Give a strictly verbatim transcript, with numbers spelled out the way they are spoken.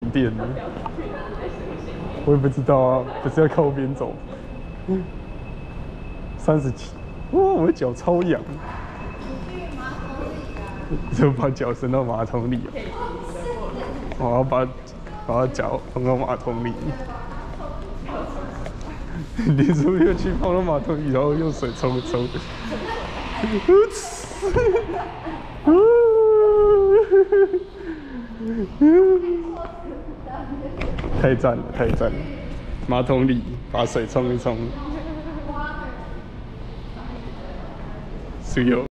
电的。我也不知道啊，不是要靠边走。三十七，哇，我的脚超痒。就把脚伸到马桶里。我要把把脚放到马桶里。你是不是去放到马桶里，然后用水冲一冲？太赞了，太赞了！马桶里把水冲一冲，是有。